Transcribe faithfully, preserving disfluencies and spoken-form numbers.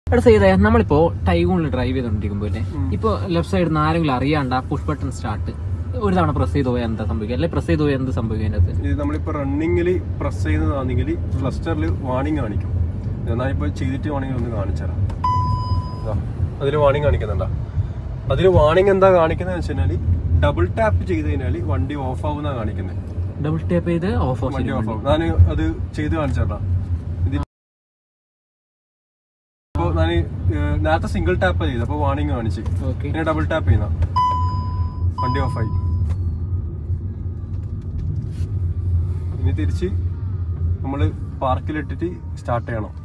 എടാ ചെയ്തേ നമ്മളിപ്പോ ടൈഗൂണിൽ ഡ്രൈവ് ചെയ്തോണ്ടിരിക്കുമ്പോ അല്ലേ ഇപ്പൊ ലെഫ്റ്റ് സൈഡിൽ നിന്ന് ആരെങ്കിലും അറിയാണ്ട പുഷ് ബട്ടൺ സ്റ്റാർട്ട് ഒരു തവണ പ്രസ് ചെയ്ത് പോയാൽ എന്താ സംഭവിക്കുക, അല്ലെ പ്രസ് ചെയ്ത് പോയാൽ എന്ത് സംഭവിക്കും? അതിനകത്ത് ഇത് നമ്മളിപ്പോ റണ്ണിങ്ങിൽ പ്രസ് ചെയ്യുന്നതാണെങ്കിൽ ക്ലസ്റ്ററിൽ വാണിംഗ് കാണിക്കും. എന്നാൽ ഇപ്പൊ ചെയ്തിട്ട് വാണിംഗ് ഒന്ന് കാണിച്ചുതരാം. അതിൽ വാണിംഗ് കാണിക്കുന്നുണ്ടോ? അതിൽ വാണിംഗ് എന്താ കാണിക്കുന്നത് വെച്ച് കഴിഞ്ഞാല് ഡബിൾ ടാപ്പ് ചെയ്ത് കഴിഞ്ഞാൽ വണ്ടി ഓഫ് ആവുന്ന കാണിക്കുന്നത്. ഡബിൾ ടാപ്പ് ചെയ്ത് ഓഫ് വണ്ടി ഓഫ് ആവും. ഞാൻ അത് ചെയ്ത് കാണിച്ചേട്ടാ. ഇപ്പൊ ഞാൻ നേരത്തെ സിംഗിൾ ടാപ്പ് ചെയ്ത് അപ്പൊ വാണിംഗ് കാണിച്ച്, പിന്നെ ഡബിൾ ടാപ്പ് ചെയ്യുന്ന വണ്ടി ഓഫായി. ഇനി തിരിച്ച് നമ്മള് പാർക്കിലിട്ടിട്ട് സ്റ്റാർട്ട് ചെയ്യണം.